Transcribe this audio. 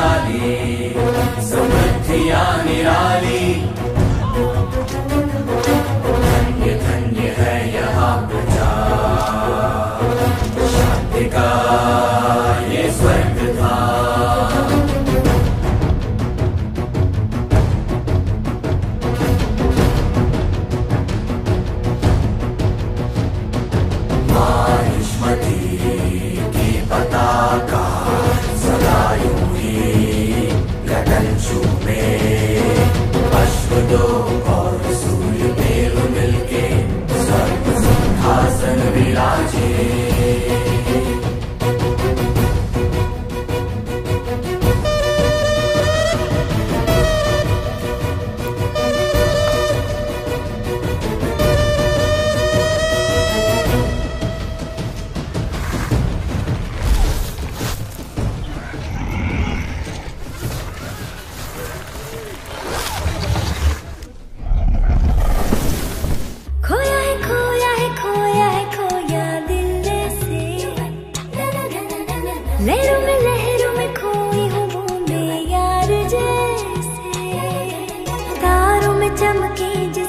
निराली, समृद्धियां निराली। धन्य धन्य है यहाँ प्रजा, शांति का ये स्वर्ग था। पताका सदा यूं ही गगन छूमे, अश्वदो और सूर्य देव मिलके स्वर्ग सिंहासन विराजे। लहरों में खोई हूँ बूंदे यार जैसे, तारों में चमके